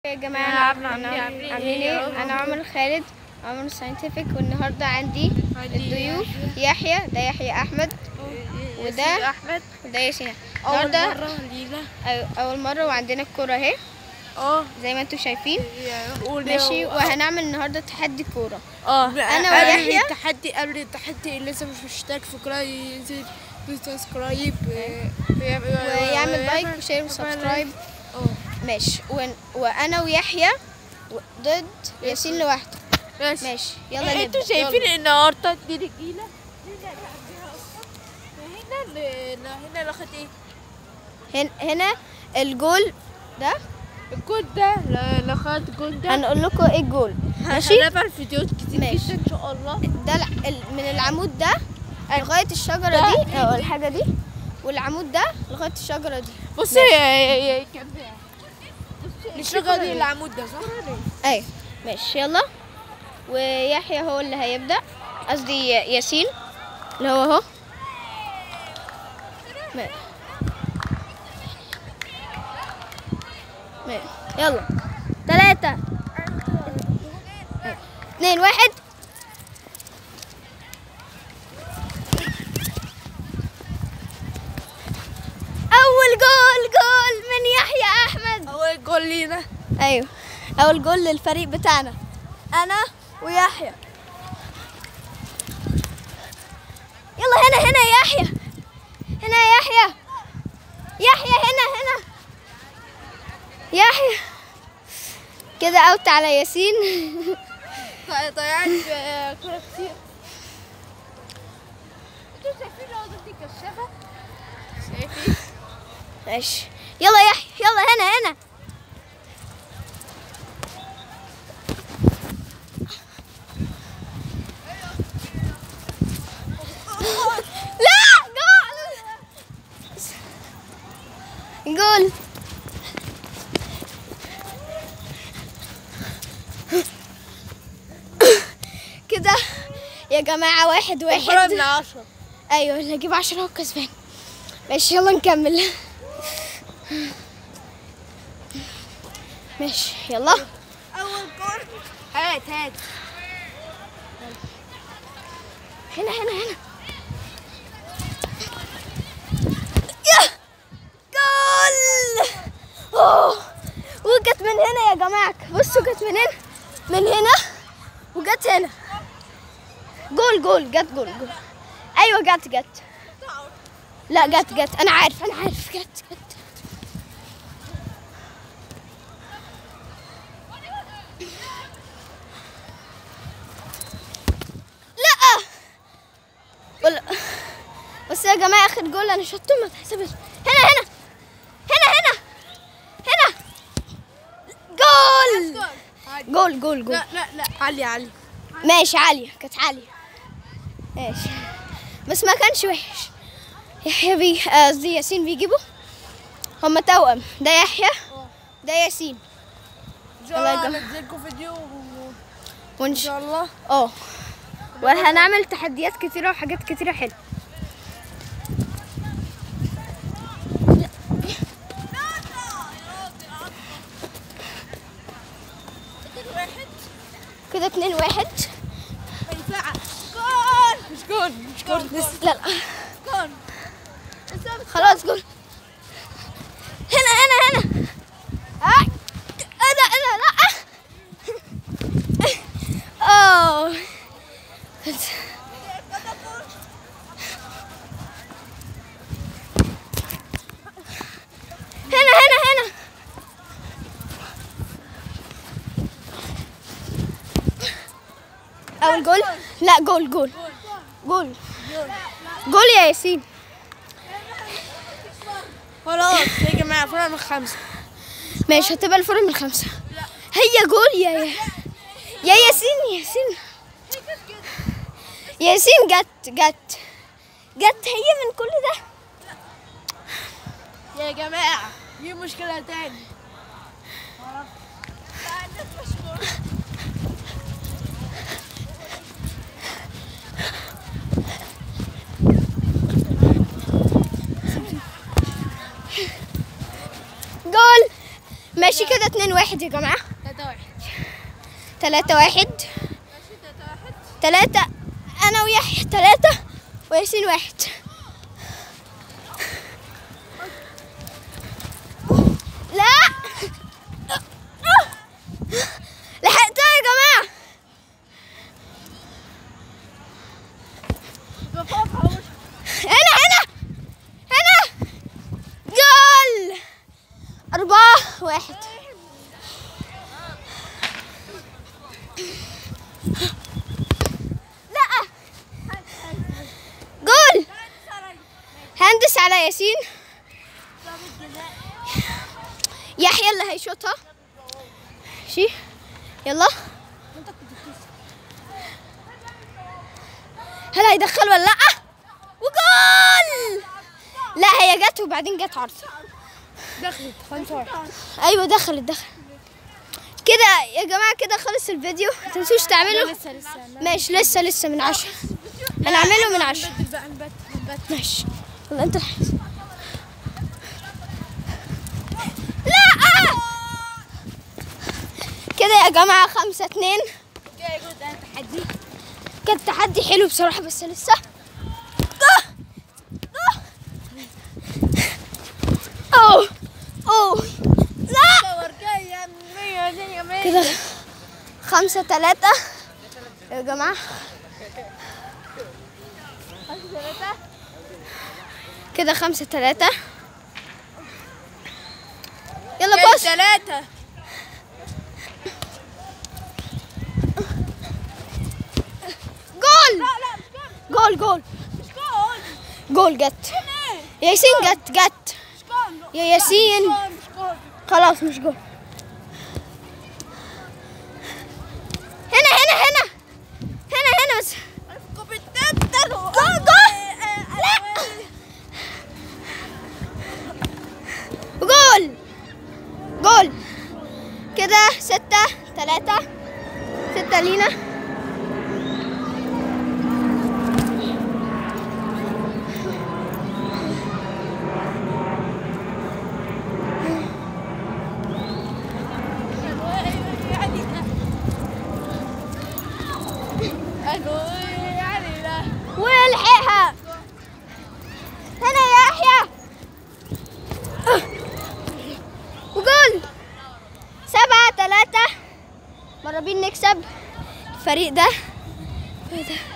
يا جماعة عاملين ايه؟ انا عمر خالد، عمر ساينتفك، والنهارده عندي الضيوف يحيى، ده يحيى احمد، وده احمد، وده ياسين. اول النهارده مره لينا. اول مرة، وعندنا الكورة اهي زي ما انتم شايفين. ماشي، وهنعمل النهارده تحدي كورة. انا ويحيى. قبل التحدي اللي لسه مش مشترك في القناه ينزل سبسكرايب ويعمل لايك وشير وسبسكرايب. ماشي، وانا ويحيى ضد ياسين لوحده. ماشي، يلا نبدأ. انتوا شايفين النهارده دي رجيله هنا لاخد ايه؟ هنا الجول ده، الجول ده لاخد الجول ده. هنقول لكم ايه الجول. ماشي، هنعمل فيديوهات كتير جدا ان شاء الله. ده من العمود ده لغايه الشجره دي، او الحاجه دي، والعمود ده لغايه الشجره دي. بصي الشجره دي العمود ده، صح؟ ايوه ماشي، يلا. ويحيى هو اللي هيبدا، قصدي ياسين اللي هو اهو. يلا 3 2 1. اول جول من يحيى احمد. اول جول لينا. ايوه، اول جول للفريق بتاعنا، انا ويحيى. يلا هنا يا يحيى، هنا يا يحيى، يحيى هنا يحيى. كده اوت على ياسين. ضيعت كورة كتير. انتوا شايفين الأوضة دي كشافة؟ شايفين؟ ماشي، يلا يا يحيى، يلا هنا. لا، جول. كده يا جماعة 1-1. من 10. ايوه، اللي يجيب 10 هو كسبان. ماشي، يلا نكمل. ماشي، يلا. أول جول. هات هنا يا جول. وجت من هنا يا جماعة، بصوا، جت من هنا وجت هنا. جول جت جول. ايوه جت. لا جت، انا عارف جت. لا بس يا جماعة، اخر جول انا شطه ما تحسبش. هنا جول. لا عالية. ماشي، عالية، كانت عالية. ماشي، بس ما كانش وحش. يحيى قصدي ياسين بيجيبوا، هما توأم، ده يحيى ده ياسين. ان شاء الله هنزلكم فيديو وان شاء الله. وهنعمل تحديات كتيرة وحاجات كتيرة حلوة. كده 2-1. مش جول. لا جول. خلاص، جول. هنا لا. هنا اول جول. لا، جول يا ياسين. خلاص يا جماعة، فرق من 5. ماشي، هتبقى الفرق من 5. هي جول يا ياسين جت هي من كل ده. يا جماعة دي مشكلة تاني. جول. ماشي ماشي كده 2-1 يا جماعة. 3-1. 3-1. 3 أنا ويحيى 3 وياسين 1. لا لحقتها يا جماعة. هنا جول. 4-1. لا جول. هندس على ياسين. يحيى اللي هيشوطها. ماشي يلا. هل هيدخل ولا لا؟ وجول. لا هي جت وبعدين جت عرض. دخلت 5-1. ايوه دخلت كده يا جماعه. كده خلص الفيديو. متنسوش تعملوا. لسه ماشي لسه من 10. هنعمله من 10. نبدل بقى نبدل. ماشي والله انت الحارس. لا كده يا جماعه 5-2. كان تحدي حلو بصراحه بس لسه. اوه لا كده 5-3 يا جماعه. كده 5-3. يلا باص. 3. جول جت. ياسين جت يا ياسين. خلاص مش جول. هنا بس. جول كده 6-3. 6 لينا. والحقها هنا يا يحيى. وجول 7-3. مرة بين نكسب الفريق ده.